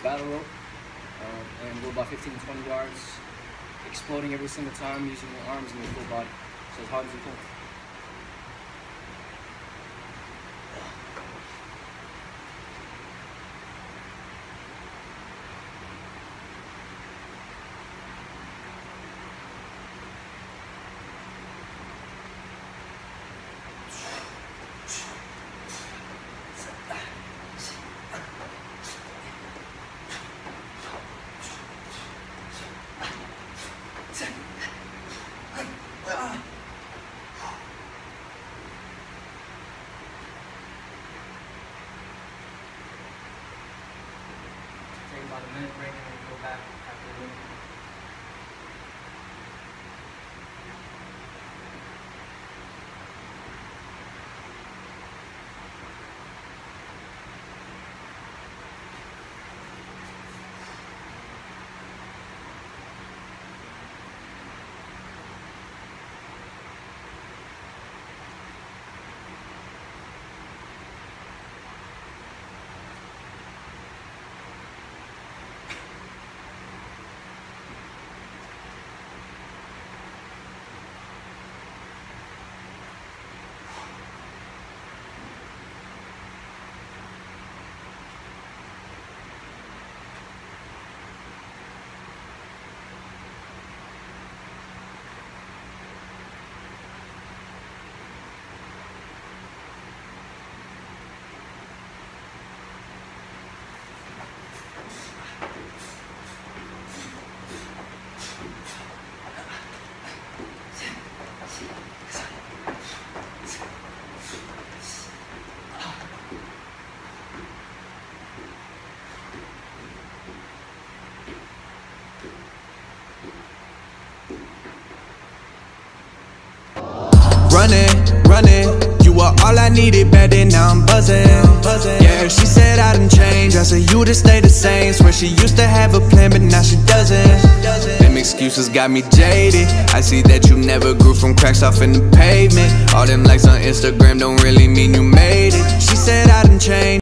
battle rope, and go about 15 to 20 yards, exploding every single time using your arms and your full body, so as hard as you can. Take about a minute break and then go back after the minute. Running, you were all I needed back then, now I'm buzzing. Yeah, she said I done changed, I said you just stay the same. Swear she used to have a plan, but now she doesn't. Them excuses got me jaded. I see that you never grew from cracks off in the pavement. All them likes on Instagram don't really mean you made it. She said I done changed.